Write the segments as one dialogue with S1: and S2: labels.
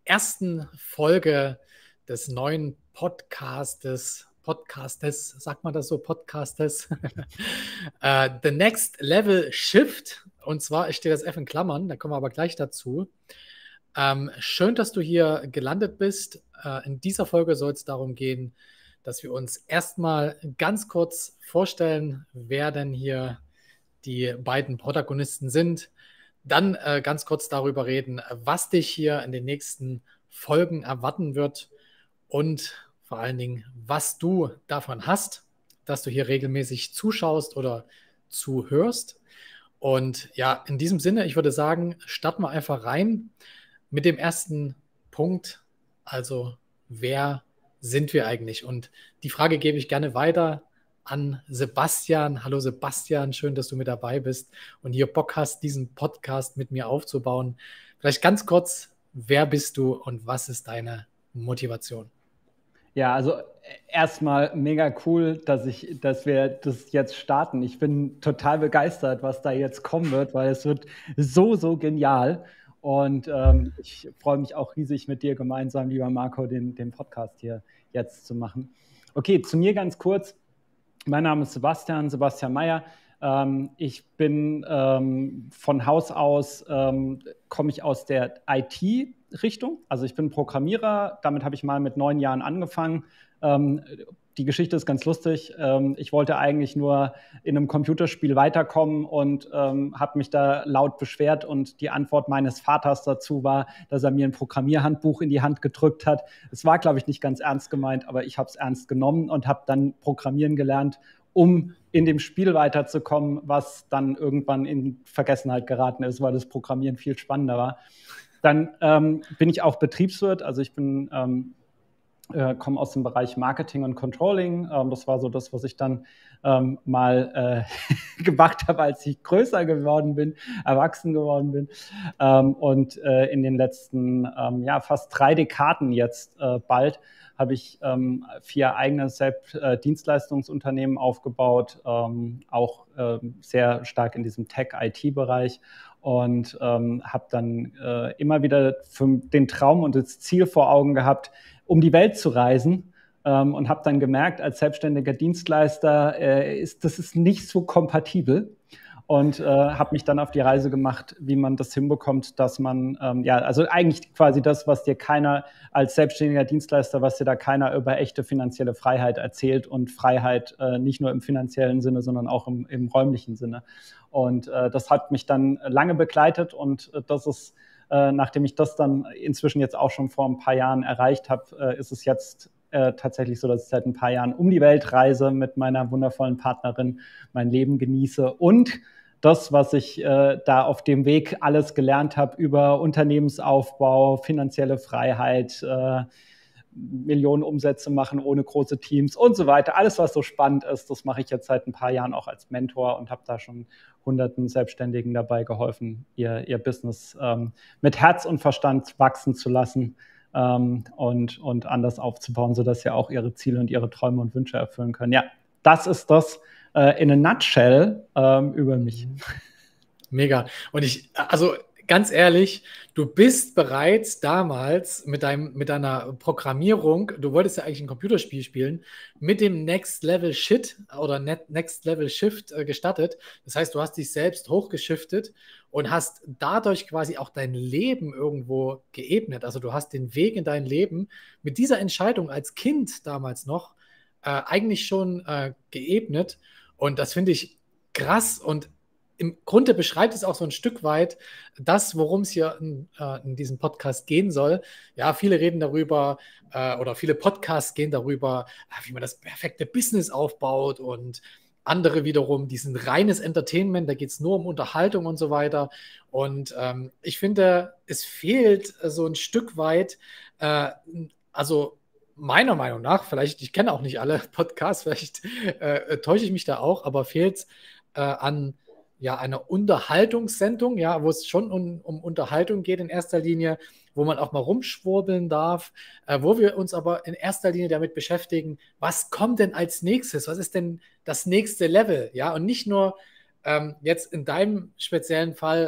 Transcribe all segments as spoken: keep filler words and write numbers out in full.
S1: ersten Folge des neuen Podcastes, Podcastes, sagt man das so, Podcastes, uh, The Next Level Shift. Und zwar, ich stehe das F in Klammern, da kommen wir aber gleich dazu. Ähm, schön, dass du hier gelandet bist. Äh, in dieser Folge soll es darum gehen, dass wir uns erstmal ganz kurz vorstellen, wer denn hier die beiden Protagonisten sind. Dann äh, ganz kurz darüber reden, was dich hier in den nächsten Folgen erwarten wird und vor allen Dingen, was du davon hast, dass du hier regelmäßig zuschaust oder zuhörst. Und ja, in diesem Sinne, ich würde sagen, starten wir einfach rein mit dem ersten Punkt. Also, wer sind wir eigentlich? Und die Frage gebe ich gerne weiter an Sebastian. Hallo Sebastian, schön, dass du mit dabei bist und hier Bock hast, diesen Podcast mit mir aufzubauen. Vielleicht ganz kurz, wer bist du und was ist deine Motivation?
S2: Ja, also erstmal mega cool, dass ich, dass wir das jetzt starten. Ich bin total begeistert, was da jetzt kommen wird, weil es wird so, so genial. Und ähm, ich freue mich auch riesig, mit dir gemeinsam, lieber Marco, den, den Podcast hier jetzt zu machen. Okay, zu mir ganz kurz. Mein Name ist Sebastian, Sebastian Meyer. Ähm, ich bin ähm, von Haus aus, ähm, komme ich aus der I T-Richtung. Also ich bin Programmierer, damit habe ich mal mit neun Jahren angefangen. Ähm, die Geschichte ist ganz lustig. Ähm, ich wollte eigentlich nur in einem Computerspiel weiterkommen und ähm, habe mich da laut beschwert. Und die Antwort meines Vaters dazu war, dass er mir ein Programmierhandbuch in die Hand gedrückt hat. Es war, glaube ich, nicht ganz ernst gemeint, aber ich habe es ernst genommen und habe dann Programmieren gelernt, um in dem Spiel weiterzukommen, was dann irgendwann in Vergessenheit geraten ist, weil das Programmieren viel spannender war. Dann ähm, bin ich auch Betriebswirt, also ich bin ähm, äh, komme aus dem Bereich Marketing und Controlling. Ähm, das war so das, was ich dann ähm, mal äh, gemacht habe, als ich größer geworden bin, erwachsen geworden bin. Ähm, und äh, in den letzten ähm, ja, fast drei Dekaden jetzt äh, bald habe ich ähm, vier eigene äh, Dienstleistungsunternehmen aufgebaut, ähm, auch äh, sehr stark in diesem Tech-I T-Bereich. Und ähm, habe dann äh, immer wieder für den Traum und das Ziel vor Augen gehabt, um die Welt zu reisen. Ähm, und habe dann gemerkt, als selbstständiger Dienstleister, äh, ist das ist nicht so kompatibel. Und äh, habe mich dann auf die Reise gemacht, wie man das hinbekommt, dass man, ähm, ja, also eigentlich quasi das, was dir keiner als selbstständiger Dienstleister, was dir da keiner über echte finanzielle Freiheit erzählt und Freiheit äh, nicht nur im finanziellen Sinne, sondern auch im, im räumlichen Sinne. Und äh, das hat mich dann lange begleitet und äh, das ist, äh, nachdem ich das dann inzwischen jetzt auch schon vor ein paar Jahren erreicht habe, äh, ist es jetzt äh, tatsächlich so, dass ich seit ein paar Jahren um die Welt reise mit meiner wundervollen Partnerin, mein Leben genieße und das, was ich äh, da auf dem Weg alles gelernt habe über Unternehmensaufbau, finanzielle Freiheit, äh, Millionen Umsätze machen ohne große Teams und so weiter. Alles, was so spannend ist, das mache ich jetzt seit ein paar Jahren auch als Mentor und habe da schon hunderten Selbstständigen dabei geholfen, ihr, ihr Business ähm, mit Herz und Verstand wachsen zu lassen ähm, und, und anders aufzubauen, sodass sie auch ihre Ziele und ihre Träume und Wünsche erfüllen können. Ja, das ist das äh, in a nutshell ähm, über mich.
S1: Mega. Und ich, also ganz ehrlich, du bist bereits damals mit, deinem, mit deiner Programmierung, du wolltest ja eigentlich ein Computerspiel spielen, mit dem Next Level Shit oder Next Level Shift äh, gestartet. Das heißt, du hast dich selbst hochgeschiftet und hast dadurch quasi auch dein Leben irgendwo geebnet. Also du hast den Weg in dein Leben mit dieser Entscheidung als Kind damals noch äh, eigentlich schon äh, geebnet. Und das finde ich krass und im Grunde beschreibt es auch so ein Stück weit das, worum es hier in, äh, in diesem Podcast gehen soll. Ja, viele reden darüber äh, oder viele Podcasts gehen darüber, wie man das perfekte Business aufbaut und andere wiederum, die sind reines Entertainment, da geht es nur um Unterhaltung und so weiter. Und ähm, ich finde, es fehlt so ein Stück weit, äh, also meiner Meinung nach, vielleicht, ich kenne auch nicht alle Podcasts, vielleicht äh, täusche ich mich da auch, aber fehlt es äh, an ja, eine Unterhaltungssendung, ja, wo es schon um, um Unterhaltung geht in erster Linie, wo man auch mal rumschwurbeln darf, äh, wo wir uns aber in erster Linie damit beschäftigen, was kommt denn als nächstes? Was ist denn das nächste Level? Ja, und nicht nur ähm, jetzt in deinem speziellen Fall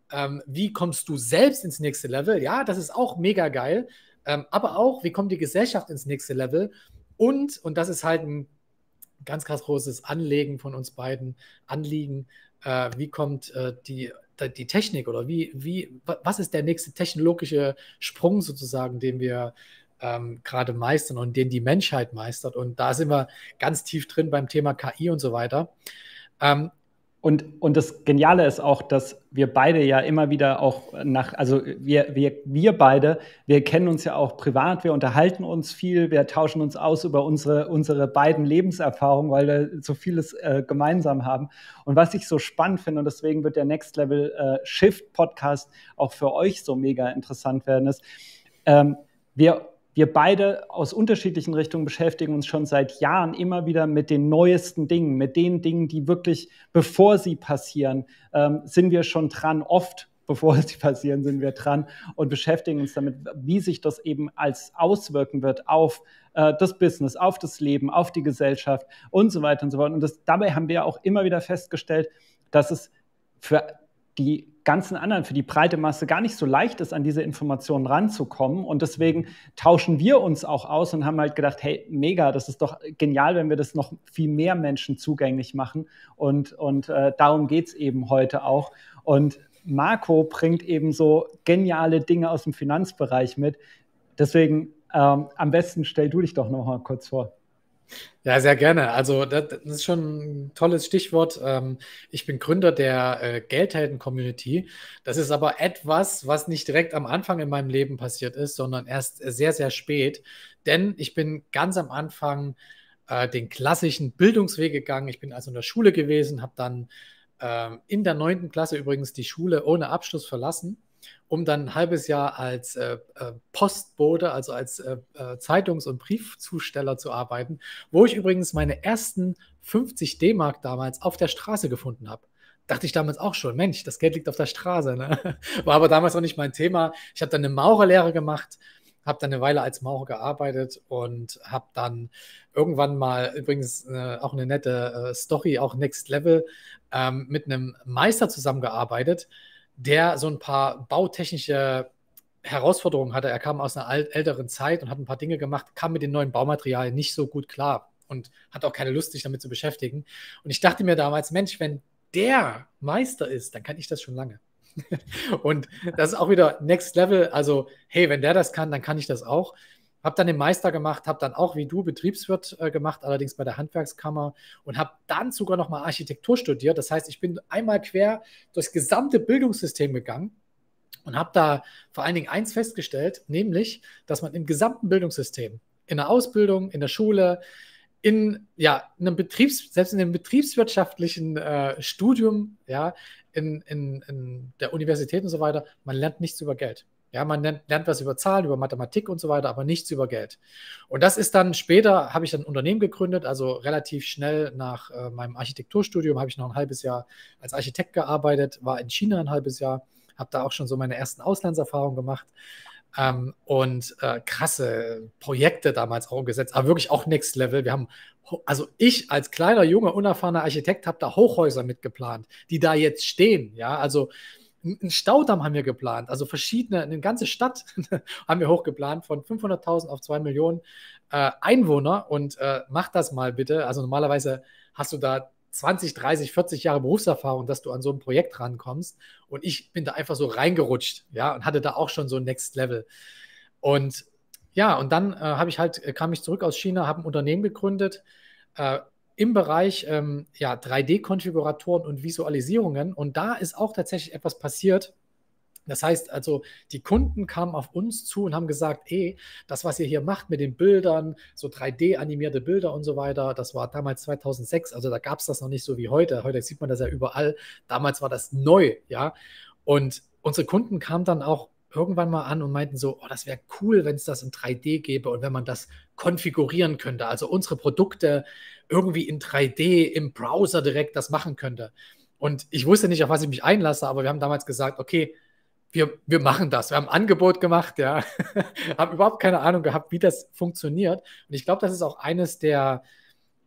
S1: Ähm, wie kommst du selbst ins nächste Level? Ja, das ist auch mega geil. Ähm, aber auch, wie kommt die Gesellschaft ins nächste Level? Und, und das ist halt ein ganz krass großes Anliegen von uns beiden, Anliegen, äh, wie kommt äh, die, die Technik oder wie, wie, was ist der nächste technologische Sprung sozusagen, den wir ähm, gerade meistern und den die Menschheit meistert. Und da sind wir ganz tief drin beim Thema K I und so weiter. Ähm,
S2: Und, und das Geniale ist auch, dass wir beide ja immer wieder auch nach, also wir, wir, wir beide, wir kennen uns ja auch privat, wir unterhalten uns viel, wir tauschen uns aus über unsere, unsere beiden Lebenserfahrungen, weil wir so vieles äh, gemeinsam haben. Und was ich so spannend finde, und deswegen wird der Next Level äh, Shift Podcast auch für euch so mega interessant werden, ist, ähm, wir Wir beide aus unterschiedlichen Richtungen beschäftigen uns schon seit Jahren immer wieder mit den neuesten Dingen, mit den Dingen, die wirklich, bevor sie passieren, ähm, sind wir schon dran. Oft, bevor sie passieren, sind wir dran und beschäftigen uns damit, wie sich das eben als auswirken wird auf äh, das Business, auf das Leben, auf die Gesellschaft und so weiter und so fort. Und das, dabei haben wir auch immer wieder festgestellt, dass es für die ganzen anderen, für die breite Masse gar nicht so leicht ist, an diese Informationen ranzukommen. Und deswegen tauschen wir uns auch aus und haben halt gedacht, hey, mega, das ist doch genial, wenn wir das noch viel mehr Menschen zugänglich machen. Und, und äh, darum geht es eben heute auch. Und Marco bringt eben so geniale Dinge aus dem Finanzbereich mit. Deswegen ähm, am besten stell du dich doch noch mal kurz vor.
S1: Ja, sehr gerne. Also das, das ist schon ein tolles Stichwort. Ähm, ich bin Gründer der äh, Geldhelden-Community. Das ist aber etwas, was nicht direkt am Anfang in meinem Leben passiert ist, sondern erst sehr, sehr spät. Denn ich bin ganz am Anfang äh, den klassischen Bildungsweg gegangen. Ich bin also in der Schule gewesen, habe dann äh, in der neunten Klasse übrigens die Schule ohne Abschluss verlassen, um dann ein halbes Jahr als äh, äh, Postbote, also als äh, äh, Zeitungs- und Briefzusteller zu arbeiten, wo ich übrigens meine ersten fünfzig D-Mark damals auf der Straße gefunden habe. Dachte ich damals auch schon, Mensch, das Geld liegt auf der Straße. Ne? War aber damals auch nicht mein Thema. Ich habe dann eine Maurerlehre gemacht, habe dann eine Weile als Maurer gearbeitet und habe dann irgendwann mal, übrigens äh, auch eine nette äh, Story, auch Next Level, ähm, mit einem Meister zusammengearbeitet, der so ein paar bautechnische Herausforderungen hatte. Er kam aus einer älteren Zeit und hat ein paar Dinge gemacht, kam mit den neuen Baumaterialien nicht so gut klar und hat auch keine Lust, sich damit zu beschäftigen. Und ich dachte mir damals, Mensch, wenn der Meister ist, dann kann ich das schon lange. Und das ist auch wieder Next Level. Also, hey, wenn der das kann, dann kann ich das auch. Habe dann den Meister gemacht, habe dann auch wie du Betriebswirt äh, gemacht, allerdings bei der Handwerkskammer und habe dann sogar noch mal Architektur studiert. Das heißt, ich bin einmal quer durchs gesamte Bildungssystem gegangen und habe da vor allen Dingen eins festgestellt, nämlich, dass man im gesamten Bildungssystem, in der Ausbildung, in der Schule, in, ja, in einem Betriebs-, selbst in einem betriebswirtschaftlichen äh, Studium, ja, in, in, in der Universität und so weiter, man lernt nichts über Geld. Ja, man lernt, lernt was über Zahlen, über Mathematik und so weiter, aber nichts über Geld. Und das ist dann später, habe ich dann ein Unternehmen gegründet, also relativ schnell nach äh, meinem Architekturstudium habe ich noch ein halbes Jahr als Architekt gearbeitet, war in China ein halbes Jahr, habe da auch schon so meine ersten Auslandserfahrungen gemacht ähm, und äh, krasse Projekte damals auch umgesetzt, aber wirklich auch Next Level. Wir haben, also ich als kleiner, junger, unerfahrener Architekt habe da Hochhäuser mitgeplant, die da jetzt stehen, ja, also einen Staudamm haben wir geplant, also verschiedene, eine ganze Stadt haben wir hochgeplant von fünfhunderttausend auf zwei Millionen äh, Einwohner und äh, mach das mal bitte. Also normalerweise hast du da zwanzig, dreißig, vierzig Jahre Berufserfahrung, dass du an so ein Projekt rankommst und ich bin da einfach so reingerutscht, ja, und hatte da auch schon so ein Next Level. Und ja, und dann äh, habe ich halt, kam ich zurück aus China, habe ein Unternehmen gegründet, äh, im Bereich ähm, ja, drei D-Konfiguratoren und Visualisierungen. Und da ist auch tatsächlich etwas passiert. Das heißt also, die Kunden kamen auf uns zu und haben gesagt, ey, das, was ihr hier macht mit den Bildern, so drei D-animierte Bilder und so weiter, das war damals zweitausendsechs, also da gab es das noch nicht so wie heute. Heute sieht man das ja überall. Damals war das neu, ja. Und unsere Kunden kamen dann auch irgendwann mal an und meinten so, oh, das wäre cool, wenn es das in drei D gäbe und wenn man das konfigurieren könnte. Also unsere Produkte irgendwie in drei D im Browser direkt das machen könnte. Und ich wusste nicht, auf was ich mich einlasse, aber wir haben damals gesagt, okay, wir, wir machen das. Wir haben ein Angebot gemacht, ja, haben überhaupt keine Ahnung gehabt, wie das funktioniert. Und ich glaube, das ist auch eines der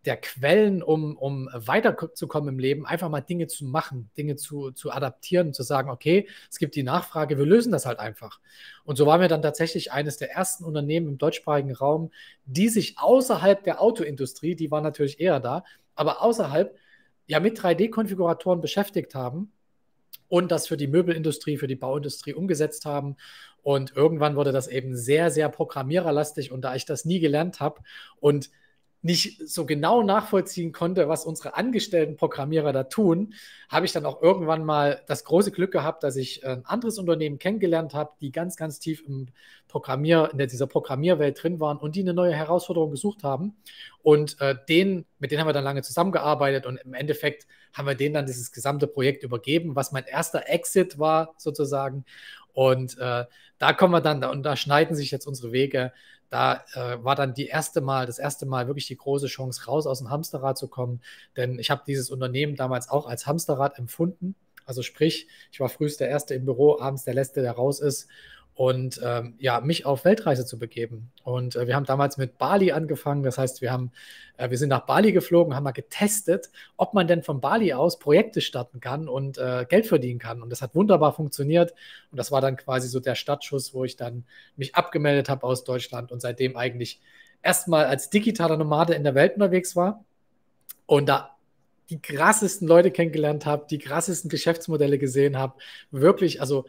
S1: der Quellen, um, um weiterzukommen im Leben, einfach mal Dinge zu machen, Dinge zu, zu adaptieren, zu sagen, okay, es gibt die Nachfrage, wir lösen das halt einfach. Und so waren wir dann tatsächlich eines der ersten Unternehmen im deutschsprachigen Raum, die sich außerhalb der Autoindustrie, die war natürlich eher da, aber außerhalb ja mit drei D-Konfiguratoren beschäftigt haben und das für die Möbelindustrie, für die Bauindustrie umgesetzt haben. Und irgendwann wurde das eben sehr, sehr programmiererlastig. Und da ich das nie gelernt habe und nicht so genau nachvollziehen konnte, was unsere angestellten Programmierer da tun, habe ich dann auch irgendwann mal das große Glück gehabt, dass ich ein anderes Unternehmen kennengelernt habe, die ganz, ganz tief im Programmier, in dieser Programmierwelt drin waren und die eine neue Herausforderung gesucht haben. Und äh, den, mit denen haben wir dann lange zusammengearbeitet und im Endeffekt haben wir denen dann dieses gesamte Projekt übergeben, was mein erster Exit war sozusagen. Und äh, da kommen wir dann, und da schneiden sich jetzt unsere Wege. Da äh, war dann die erste Mal, das erste Mal wirklich die große Chance, raus aus dem Hamsterrad zu kommen. Denn ich habe dieses Unternehmen damals auch als Hamsterrad empfunden. Also sprich, ich war frühst der Erste im Büro, abends der Letzte, der raus ist. Und ähm, ja, mich auf Weltreise zu begeben. Und äh, wir haben damals mit Bali angefangen. Das heißt, wir haben, äh, wir sind nach Bali geflogen, haben mal getestet, ob man denn von Bali aus Projekte starten kann und äh, Geld verdienen kann. Und das hat wunderbar funktioniert. Und das war dann quasi so der Startschuss, wo ich dann mich abgemeldet habe aus Deutschland und seitdem eigentlich erstmal als digitaler Nomade in der Welt unterwegs war und da die krassesten Leute kennengelernt habe, die krassesten Geschäftsmodelle gesehen habe. Wirklich, also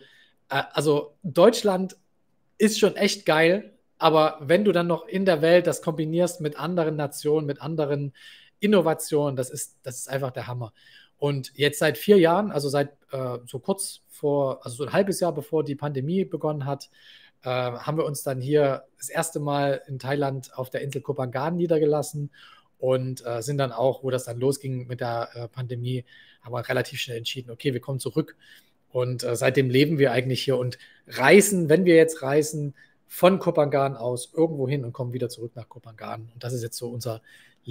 S1: Also Deutschland ist schon echt geil, aber wenn du dann noch in der Welt das kombinierst mit anderen Nationen, mit anderen Innovationen, das ist, das ist einfach der Hammer. Und jetzt seit vier Jahren, also seit äh, so kurz vor, also so ein halbes Jahr bevor die Pandemie begonnen hat, äh, haben wir uns dann hier das erste Mal in Thailand auf der Insel Koh Phangan niedergelassen und äh, sind dann auch, wo das dann losging mit der äh, Pandemie, haben wir relativ schnell entschieden, okay, wir kommen zurück. Und äh, seitdem leben wir eigentlich hier und reisen, wenn wir jetzt reisen, von Koh Phangan aus irgendwo hin und kommen wieder zurück nach Koh Phangan. Und das ist jetzt so unser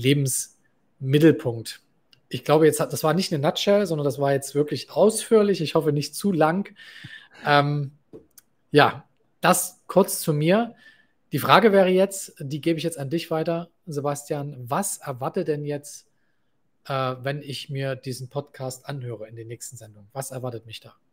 S1: Lebensmittelpunkt. Ich glaube, jetzt hat, das war nicht eine Nutshell, sondern das war jetzt wirklich ausführlich. Ich hoffe, nicht zu lang. Ähm, ja, das kurz zu mir. Die Frage wäre jetzt, die gebe ich jetzt an dich weiter, Sebastian. Was erwartet denn jetzt, äh, wenn ich mir diesen Podcast anhöre in den nächsten Sendungen? Was erwartet mich da?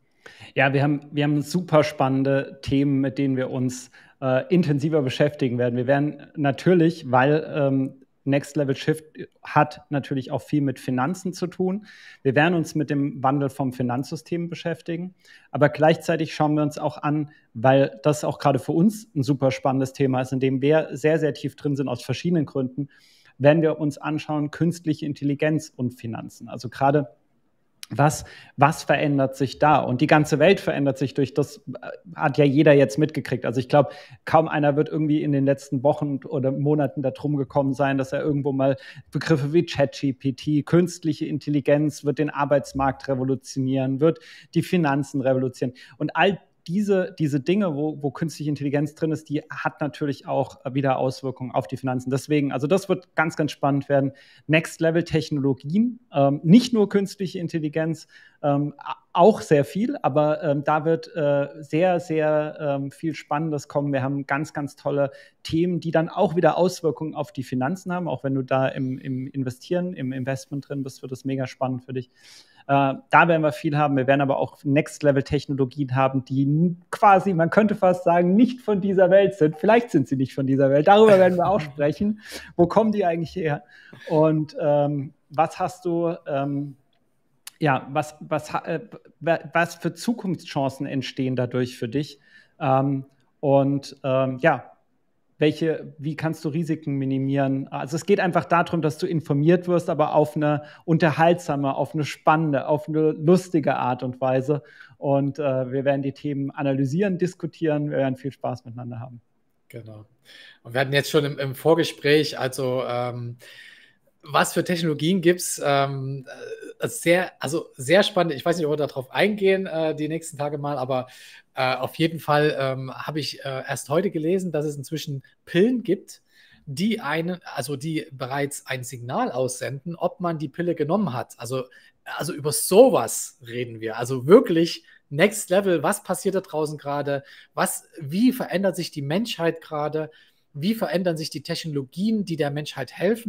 S2: Ja, wir haben, wir haben super spannende Themen, mit denen wir uns äh, intensiver beschäftigen werden. Wir werden natürlich, weil ähm, Next Level Shift hat natürlich auch viel mit Finanzen zu tun. Wir werden uns mit dem Wandel vom Finanzsystem beschäftigen, aber gleichzeitig schauen wir uns auch an, weil das auch gerade für uns ein super spannendes Thema ist, in dem wir sehr, sehr tief drin sind aus verschiedenen Gründen, werden wir uns anschauen, künstliche Intelligenz und Finanzen. Also gerade Was, was verändert sich da? Und die ganze Welt verändert sich durch das, hat ja jeder jetzt mitgekriegt. Also ich glaube, kaum einer wird irgendwie in den letzten Wochen oder Monaten darum gekommen sein, dass er irgendwo mal Begriffe wie ChatGPT, künstliche Intelligenz wird den Arbeitsmarkt revolutionieren, wird die Finanzen revolutionieren. Und all Diese, diese Dinge, wo, wo künstliche Intelligenz drin ist, die hat natürlich auch wieder Auswirkungen auf die Finanzen. Deswegen, also das wird ganz, ganz spannend werden. Next-Level-Technologien, ähm, nicht nur künstliche Intelligenz, ähm, auch sehr viel, aber ähm, da wird äh, sehr, sehr ähm, viel Spannendes kommen. Wir haben ganz, ganz tolle Themen, die dann auch wieder Auswirkungen auf die Finanzen haben. Auch wenn du da im, im Investieren, im Investment drin bist, wird das mega spannend für dich. Äh, da werden wir viel haben. Wir werden aber auch Next-Level-Technologien haben, die quasi, man könnte fast sagen, nicht von dieser Welt sind. Vielleicht sind sie nicht von dieser Welt. Darüber werden wir auch sprechen. Wo kommen die eigentlich her? Und ähm, was hast du, ähm, ja, was, was, äh, was für Zukunftschancen entstehen dadurch für dich? Ähm, und ähm, ja, Welche, wie kannst du Risiken minimieren? Also es geht einfach darum, dass du informiert wirst, aber auf eine unterhaltsame, auf eine spannende, auf eine lustige Art und Weise. Und äh, wir werden die Themen analysieren, diskutieren, wir werden viel Spaß miteinander haben.
S1: Genau. Und wir hatten jetzt schon im, im Vorgespräch, also ähm, was für Technologien gibt es? Ähm, sehr, also sehr spannend. Ich weiß nicht, ob wir darauf eingehen äh, die nächsten Tage mal, aber äh, auf jeden Fall ähm, habe ich äh, erst heute gelesen, dass es inzwischen Pillen gibt, die einen, also die bereits ein Signal aussenden, ob man die Pille genommen hat. Also, also über sowas reden wir. Also wirklich Next Level. Was passiert da draußen gerade? Was, wie verändert sich die Menschheit gerade? Wie verändern sich die Technologien, die der Menschheit helfen,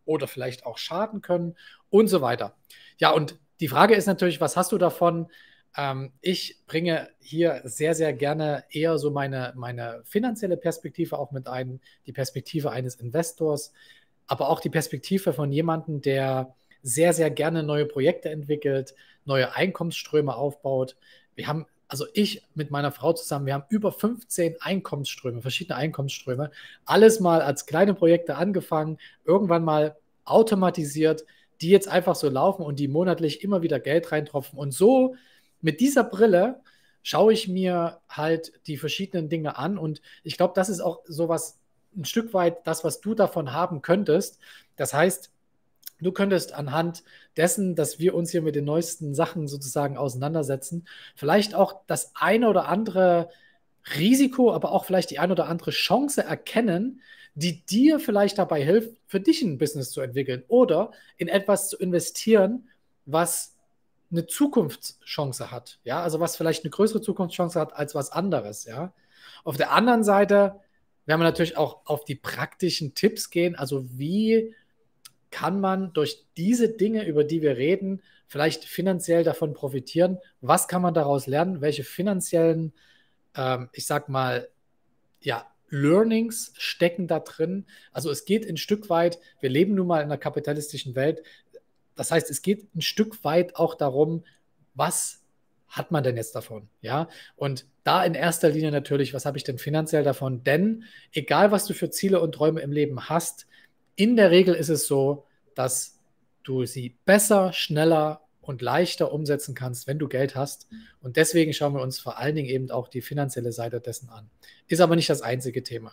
S1: oder vielleicht auch schaden können und so weiter. Ja, und die Frage ist natürlich, was hast du davon? Ähm, ich bringe hier sehr, sehr gerne eher so meine, meine finanzielle Perspektive auch mit ein, die Perspektive eines Investors, aber auch die Perspektive von jemandem, der sehr, sehr gerne neue Projekte entwickelt, neue Einkommensströme aufbaut. Wir haben, also ich mit meiner Frau zusammen, wir haben über fünfzehn Einkommensströme, verschiedene Einkommensströme, alles mal als kleine Projekte angefangen, irgendwann mal automatisiert, die jetzt einfach so laufen und die monatlich immer wieder Geld reintropfen. Und so mit dieser Brille schaue ich mir halt die verschiedenen Dinge an und ich glaube, das ist auch sowas, ein Stück weit das, was du davon haben könntest. Das heißt, du könntest anhand dessen, dass wir uns hier mit den neuesten Sachen sozusagen auseinandersetzen, vielleicht auch das eine oder andere Risiko, aber auch vielleicht die eine oder andere Chance erkennen, die dir vielleicht dabei hilft, für dich ein Business zu entwickeln oder in etwas zu investieren, was eine Zukunftschance hat. Ja, also was vielleicht eine größere Zukunftschance hat als was anderes. Ja, auf der anderen Seite werden wir natürlich auch auf die praktischen Tipps gehen. Also wie kann man durch diese Dinge, über die wir reden, vielleicht finanziell davon profitieren? Was kann man daraus lernen? Welche finanziellen, ähm, ich sag mal, ja, Learnings stecken da drin? Also es geht ein Stück weit, wir leben nun mal in einer kapitalistischen Welt. Das heißt, es geht ein Stück weit auch darum, was hat man denn jetzt davon? Ja, und da in erster Linie natürlich, was habe ich denn finanziell davon? Denn egal, was du für Ziele und Träume im Leben hast, in der Regel ist es so, dass du sie besser, schneller und leichter umsetzen kannst, wenn du Geld hast. Und deswegen schauen wir uns vor allen Dingen eben auch die finanzielle Seite dessen an. Ist aber nicht das einzige Thema.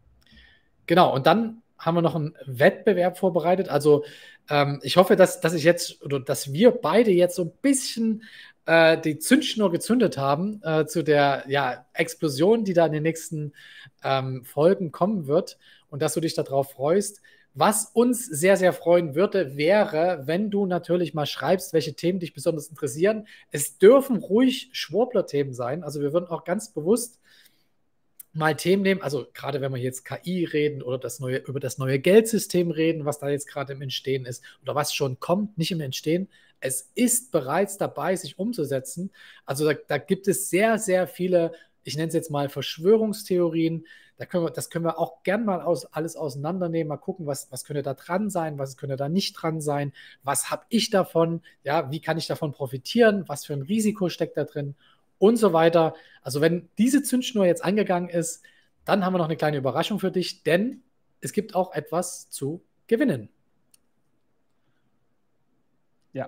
S1: Genau, und dann haben wir noch einen Wettbewerb vorbereitet. Also ähm, ich hoffe, dass, dass ich jetzt oder dass wir beide jetzt so ein bisschen äh, die Zündschnur gezündet haben äh, zu der ja, Explosion, die da in den nächsten ähm, Folgen kommen wird und dass du dich darauf freust. Was uns sehr, sehr freuen würde, wäre, wenn du natürlich mal schreibst, welche Themen dich besonders interessieren. Es dürfen ruhig Schwurbler-Themen sein. Also wir würden auch ganz bewusst mal Themen nehmen, also gerade wenn wir jetzt K I reden oder das neue, über das neue Geldsystem reden, was da jetzt gerade im Entstehen ist oder was schon kommt, nicht im Entstehen. Es ist bereits dabei, sich umzusetzen. Also da, da gibt es sehr, sehr viele, ich nenne es jetzt mal Verschwörungstheorien. Da können wir, das können wir auch gern mal aus, alles auseinandernehmen, mal gucken, was, was könnte da dran sein, was könnte da nicht dran sein, was habe ich davon, ja, wie kann ich davon profitieren, was für ein Risiko steckt da drin und so weiter. Also wenn diese Zündschnur jetzt angegangen ist, dann haben wir noch eine kleine Überraschung für dich, denn es gibt auch etwas zu gewinnen.
S2: Ja.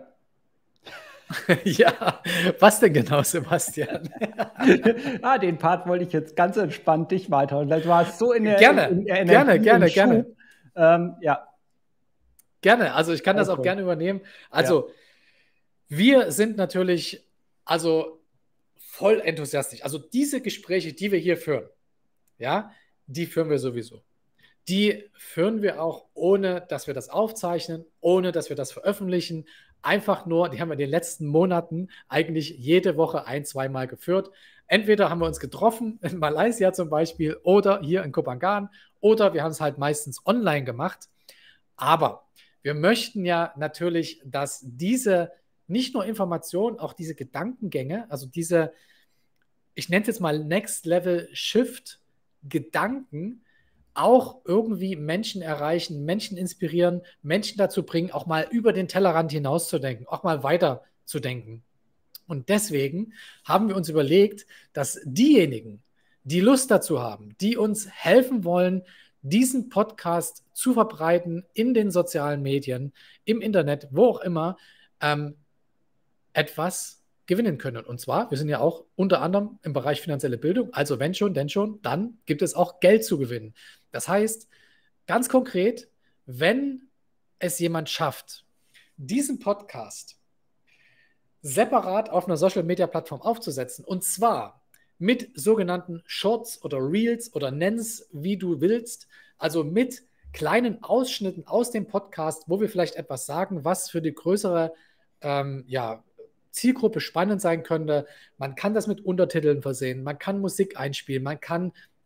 S1: Ja, was denn genau, Sebastian?
S2: ah, den Part wollte ich jetzt ganz entspannt dich weiter. Und du warst so in der,
S1: gerne,
S2: in der
S1: Energie, gerne, gerne,
S2: Schub. Ähm, ja.
S1: Gerne, also ich kann das
S2: okay.
S1: auch gerne übernehmen. Also ja. Wir sind natürlich also voll enthusiastisch. Also diese Gespräche, die wir hier führen, ja, die führen wir sowieso. Die führen wir auch, ohne dass wir das aufzeichnen, ohne dass wir das veröffentlichen. Einfach nur, die haben wir in den letzten Monaten eigentlich jede Woche ein-, zweimal geführt. Entweder haben wir uns getroffen, in Malaysia zum Beispiel, oder hier in Kopangan, oder wir haben es halt meistens online gemacht. Aber wir möchten ja natürlich, dass diese, nicht nur Informationen, auch diese Gedankengänge, also diese, ich nenne es jetzt mal Next Level Shift Gedanken, auch irgendwie Menschen erreichen, Menschen inspirieren, Menschen dazu bringen, auch mal über den Tellerrand hinauszudenken, auch mal weiter zu denken. Und deswegen haben wir uns überlegt, dass diejenigen, die Lust dazu haben, die uns helfen wollen, diesen Podcast zu verbreiten in den sozialen Medien, im Internet, wo auch immer, ähm, etwas gewinnen können. Und zwar, wir sind ja auch unter anderem im Bereich finanzielle Bildung, also wenn schon, denn schon, dann gibt es auch Geld zu gewinnen. Das heißt, ganz konkret, wenn es jemand schafft, diesen Podcast separat auf einer Social-Media-Plattform aufzusetzen, und zwar mit sogenannten Shorts oder Reels oder nenn's, wie du willst, also mit kleinen Ausschnitten aus dem Podcast, wo wir vielleicht etwas sagen, was für die größere ähm, ja, Zielgruppe spannend sein könnte. Man kann das mit Untertiteln versehen, man kann Musik einspielen, man kann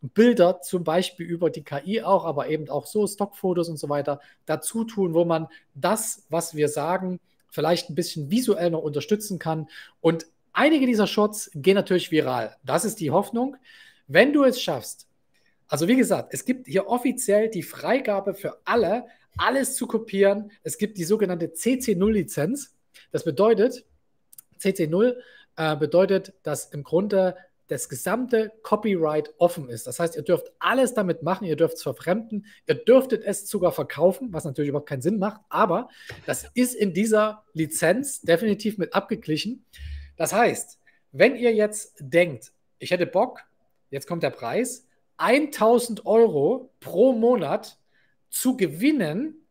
S1: Bilder zum Beispiel über die K I auch, aber eben auch so Stockfotos und so weiter dazu tun, wo man das, was wir sagen, vielleicht ein bisschen visuell noch unterstützen kann. Und einige dieser Shots gehen natürlich viral. Das ist die Hoffnung. Wenn du es schaffst, also wie gesagt, es gibt hier offiziell die Freigabe für alle, alles zu kopieren. Es gibt die sogenannte C C null Lizenz. Das bedeutet, C C null äh, bedeutet, dass im Grunde das gesamte Copyright offen ist. Das heißt, ihr dürft alles damit machen, ihr dürft es verfremden, ihr dürftet es sogar verkaufen, was natürlich überhaupt keinen Sinn macht, aber das ist in dieser Lizenz definitiv mit abgeglichen. Das heißt, wenn ihr jetzt denkt, ich hätte Bock, jetzt kommt der Preis, tausend Euro pro Monat zu gewinnen,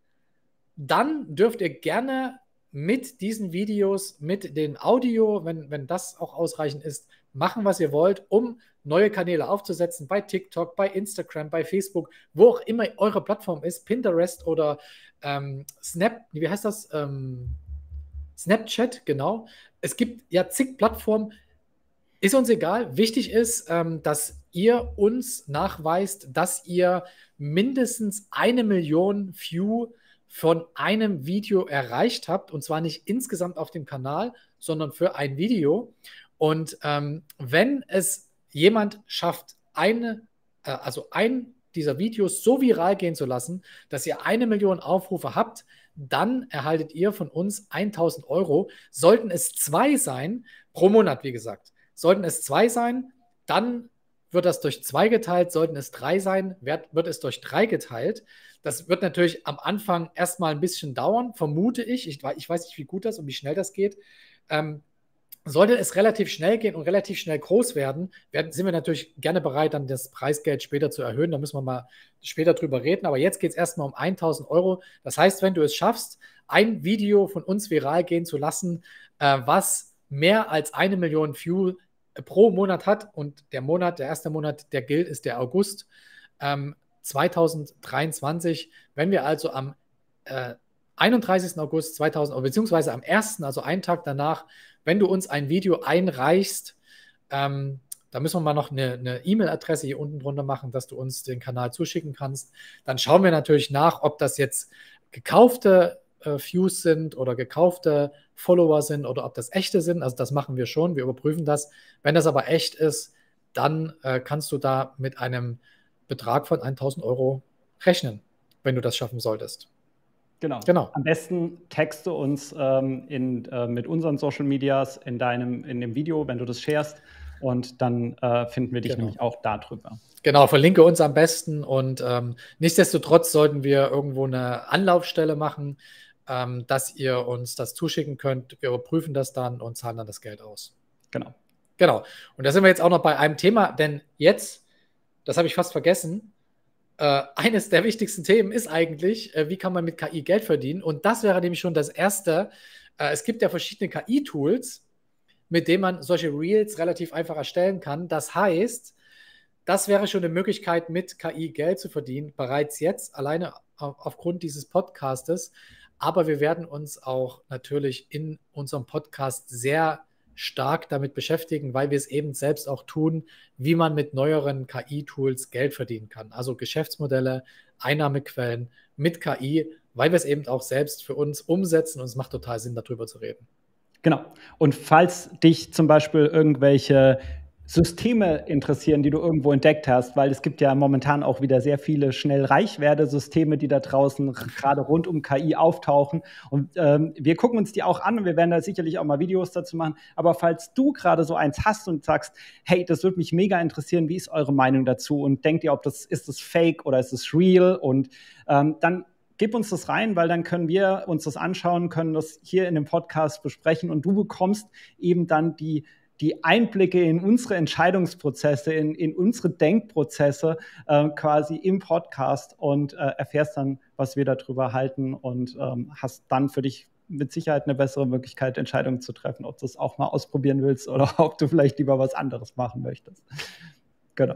S1: dann dürft ihr gerne mit diesen Videos, mit den Audio, wenn, wenn das auch ausreichend ist, machen, was ihr wollt, um neue Kanäle aufzusetzen, bei TikTok, bei Instagram, bei Facebook, wo auch immer eure Plattform ist, Pinterest oder ähm, Snap, wie heißt das? Ähm, Snapchat, genau. Es gibt ja zig Plattformen, ist uns egal. Wichtig ist, ähm, dass ihr uns nachweist, dass ihr mindestens eine Million View von einem Video erreicht habt, und zwar nicht insgesamt auf dem Kanal, sondern für ein Video. Und ähm, wenn es jemand schafft, eine, äh, also ein dieser Videos so viral gehen zu lassen, dass ihr eine Million Aufrufe habt, dann erhaltet ihr von uns tausend Euro. Sollten es zwei sein, pro Monat, wie gesagt, sollten es zwei sein, dann wird das durch zwei geteilt. Sollten es drei sein, wird, wird es durch drei geteilt. Das wird natürlich am Anfang erstmal ein bisschen dauern, vermute ich. Ich, ich weiß nicht, wie gut das und wie schnell das geht. Ähm, sollte es relativ schnell gehen und relativ schnell groß werden, werden, sind wir natürlich gerne bereit, dann das Preisgeld später zu erhöhen. Da müssen wir mal später drüber reden. Aber jetzt geht es erstmal um tausend Euro. Das heißt, wenn du es schaffst, ein Video von uns viral gehen zu lassen, äh, was mehr als eine Million View pro Monat hat, und der Monat, der erste Monat, der gilt, ist der August ähm, zweitausenddreiundzwanzig. Wenn wir also am äh, einunddreißigsten August zweitausend, beziehungsweise am ersten, also einen Tag danach, wenn du uns ein Video einreichst, ähm, da müssen wir mal noch eine, eine E-Mail-Adresse hier unten drunter machen, dass du uns den Kanal zuschicken kannst. Dann schauen wir natürlich nach, ob das jetzt gekaufte äh, Views sind oder gekaufte Follower sind oder ob das echte sind. Also das machen wir schon, wir überprüfen das. Wenn das aber echt ist, dann äh, kannst du da mit einem Betrag von tausend Euro rechnen, wenn du das schaffen solltest.
S2: Genau.
S1: Genau.
S2: Am besten texte uns ähm, in, äh, mit unseren Social Medias in deinem in dem Video, wenn du das sharest, und dann äh, finden wir dich
S1: Genau.
S2: nämlich auch darüber.
S1: Genau, verlinke uns am besten, und ähm, nichtsdestotrotz sollten wir irgendwo eine Anlaufstelle machen, ähm, dass ihr uns das zuschicken könnt. Wir überprüfen das dann und zahlen dann das Geld aus.
S2: Genau.
S1: Genau. Und da sind wir jetzt auch noch bei einem Thema, denn jetzt, das habe ich fast vergessen, Äh, eines der wichtigsten Themen ist eigentlich, äh, wie kann man mit K I Geld verdienen? Und das wäre nämlich schon das Erste. Äh, es gibt ja verschiedene K I-Tools, mit denen man solche Reels relativ einfach erstellen kann. Das heißt, das wäre schon eine Möglichkeit, mit K I Geld zu verdienen, bereits jetzt, alleine auf, aufgrund dieses Podcastes. Aber wir werden uns auch natürlich in unserem Podcast sehr stark damit beschäftigen, weil wir es eben selbst auch tun, wie man mit neueren K I-Tools Geld verdienen kann. Also Geschäftsmodelle, Einnahmequellen mit K I, weil wir es eben auch selbst für uns umsetzen, und es macht total Sinn, darüber zu reden.
S2: Genau. Und falls dich zum Beispiel irgendwelche Systeme interessieren, die du irgendwo entdeckt hast, weil es gibt ja momentan auch wieder sehr viele schnell Reichwerdesysteme, die da draußen gerade rund um K I auftauchen. Und ähm, wir gucken uns die auch an, und wir werden da sicherlich auch mal Videos dazu machen. Aber falls du gerade so eins hast und sagst, hey, das würde mich mega interessieren, wie ist eure Meinung dazu? Und denkt ihr, ob das, ist das fake oder ist es real? Und ähm, dann gib uns das rein, weil dann können wir uns das anschauen, können das hier in dem Podcast besprechen, und du bekommst eben dann die die Einblicke in unsere Entscheidungsprozesse, in, in unsere Denkprozesse äh, quasi im Podcast, und äh, erfährst dann, was wir darüber halten, und ähm, hast dann für dich mit Sicherheit eine bessere Möglichkeit, Entscheidungen zu treffen, ob du es auch mal ausprobieren willst oder ob du vielleicht lieber was anderes machen möchtest. Genau.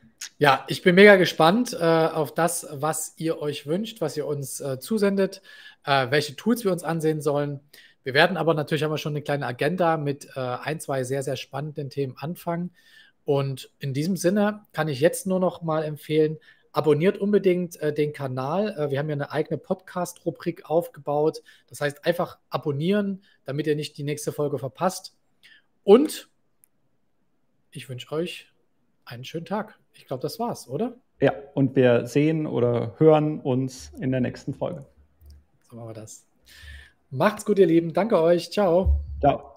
S1: Ja, ich bin mega gespannt äh, auf das, was ihr euch wünscht, was ihr uns äh, zusendet, äh, welche Tools wir uns ansehen sollen. Wir werden aber natürlich, haben wir schon eine kleine Agenda mit äh, ein, zwei sehr, sehr spannenden Themen anfangen. Und in diesem Sinne kann ich jetzt nur noch mal empfehlen, abonniert unbedingt äh, den Kanal. Äh, wir haben ja eine eigene Podcast-Rubrik aufgebaut. Das heißt, einfach abonnieren, damit ihr nicht die nächste Folge verpasst. Und ich wünsche euch einen schönen Tag. Ich glaube, das war's, oder?
S2: Ja, und wir sehen oder hören uns in der nächsten Folge.
S1: So machen wir das. Macht's gut, ihr Lieben. Danke euch. Ciao.
S2: Ciao.